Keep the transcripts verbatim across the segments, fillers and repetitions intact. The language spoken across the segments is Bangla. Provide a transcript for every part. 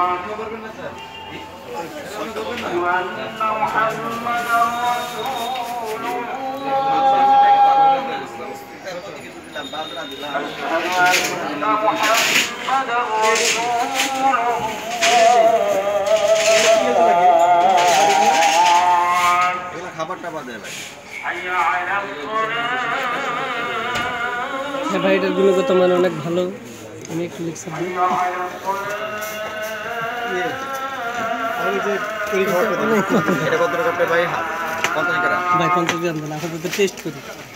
খাবারটা বাদে ভাই ভাই এটার গুণগত মান অনেক ভালো। আমি একটু লিখছি ভাই পঞ্চাশ গ্রাম দেন, আপাতত টেস্ট করি।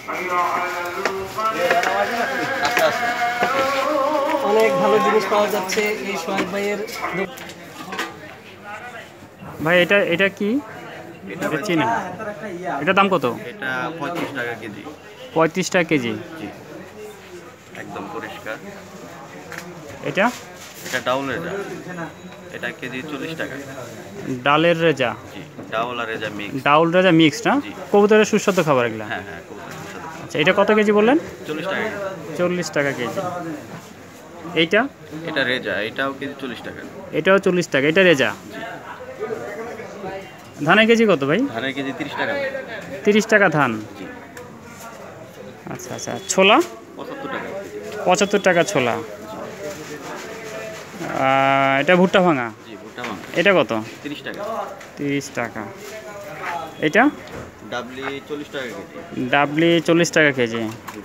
অনেক ভালো জিনিস পাওয়া যাচ্ছে এই সোহাগ ভাইয়ের। ভাই এটা এটা কি চিনি, এটা দাম কত? এটা পঁয়ত্রিশ টাকা কেজি। পঁয়ত্রিশ টাকা কেজি, একদম পরিষ্কার। এটা এটা ডাউল রেজা, এটা কেজি চল্লিশ টাকা। ডালের রেজা, জি ডাউল আর রেজা মিক্স। ডাউল রেজা মিক্স না? কবুতরের সুস্বাদু খাবার এগুলো। হ্যাঁ হ্যাঁ কবুতরের সুস্বাদু। আচ্ছা এটা কত কেজি বললেন? চল্লিশ টাকা। চল্লিশ টাকা কেজি। এইটা এটা রেজা, এটাও কেজি চল্লিশ টাকা। এটাও চল্লিশ টাকা, এটা রেজা। ধানের কেজি কত ভাই? ধানের কেজি তিরিশ টাকা। তিরিশ টাকা ধান। আচ্ছা আচ্ছা, ছোলা পঁচাত্তর টাকা। পঁচাত্তর টাকা ছোলা। এটা ভুট্টা ভাঙা। জি ভুট্টা ভাঙা। এটা কত? তিরিশ টাকা। তিরিশ টাকা। এটা ডাবলি চল্লিশ টাকা কেজি। ডাবলি চল্লিশ টাকা কেজি।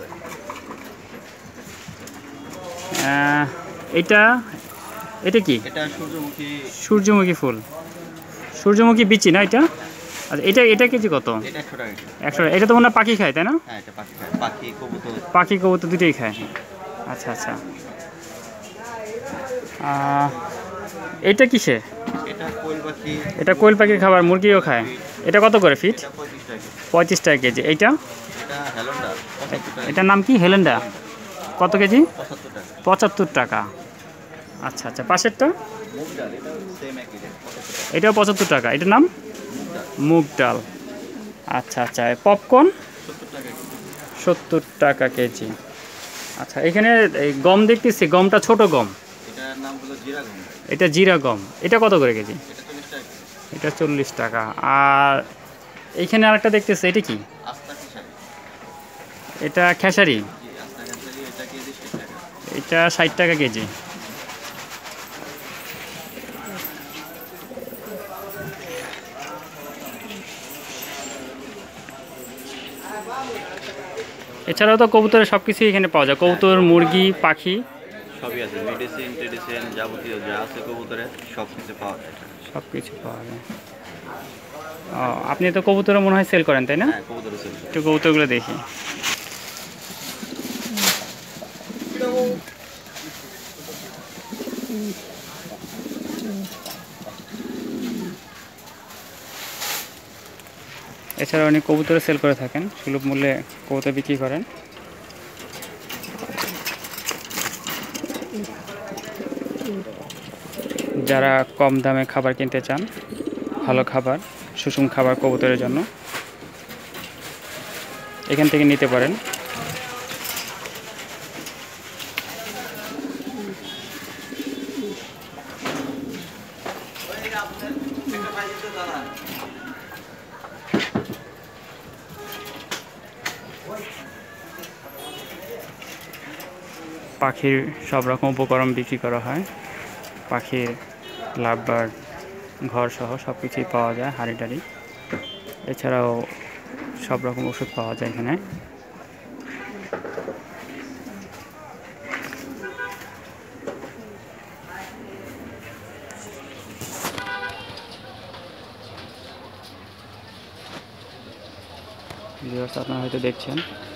এটা এটা কি? এটা সূর্যমুখী। সূর্যমুখী ফুল, সূর্যমুখী বিচি না এটা? আচ্ছা এটা এটা কেজি কত? এটা একশো টাকা কেজি। একশো টাকা। এটা তো মনে হয় পাখি খায় তাই না? হ্যাঁ এটা পাখি খায়, পাখি কবুতর। পাখি কবুতর দুটোই খায়। আচ্ছা আচ্ছা। এটা কিসে? এটা কোয়েল পাখি। এটা কোয়েল পাখির খাবার, মুরগিও খায়। এটা কত করে ফিট? এটা পঁয়ত্রিশ টাকা। পঁয়ত্রিশ টাকা কেজি। এইটা এটা হেলন্ডা পঁচাত্তর টাকা। এটার নাম কি? হেলেন্ডা। কত কেজি? পঁচাত্তর টাকা। পঁচাত্তর টাকা। আচ্ছা আচ্ছা, পাশেরটা মুগ ডাল, এটা সেম একই রেট পঁচাত্তর টাকা। এটাও পঁচাত্তর টাকা। এটার নাম মুগ ডাল। আচ্ছা আচ্ছা, পপকর্ন সত্তর টাকা কেজি। সত্তর টাকা কেজি। আচ্ছা এখানে এই গম দেখতেছি, গমটা ছোট গম। এটার নাম হলো জিরা গম। এটা জিরা গম। এটা কত করে কেজি? এটা চল্লিশ টাকা কেজি। এটা চল্লিশ টাকা। আর এইখানে আরেকটা দেখতেছি, এটা কি? আস্তা খেসারি। এটা খেসারি। জি আস্তা খেসারি, এটা কেজি ষাট টাকা। এটা ষাট টাকা কেজি। এছাড়াও তো কবুতরের সব কিছুই এখানে পাওয়া যায়, কবুতর, মুরগি, পাখি সবই আছে, মেডিসিন টেডিসিন যাবতীয় যা আছে কবুতরের সব কিছু পাওয়া যায়। সব কিছু পাওয়া যায়। ও আপনি তো কবুতরও মনে হয় সেল করেন তাই না? হ্যাঁ কবুতর সেল। একটু কবুতরগুলো দেখি। এছাড়া উনি কবুতর সেল করে থাকেন, সুলভ মূল্যে কবুতর বিক্রি করেন। যারা কম দামে খাবার কিনতে চান, ভালো খাবার, সুষম খাবার কবুতরের জন্য, এখান থেকে নিতে পারেন। পাখির সব রকম উপকরণ বিক্রি করা হয়। পাখির লাভবার্ড, ঘর সহ সব কিছুই পাওয়া যায়, হাঁড়ি টাড়ি। এছাড়াও সব রকম ওষুধ পাওয়া যায় এখানে। ভিউয়ার্স আপনারা হয়তো দেখছেন,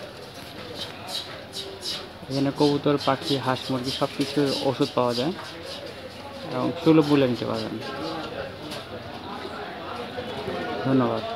এখানে কবুতর, পাখি, হাঁস, মুরগি সব কিছুর ওষুধ পাওয়া যায় এবং সুলভ মূল্যে নিতে পারবেন। ধন্যবাদ।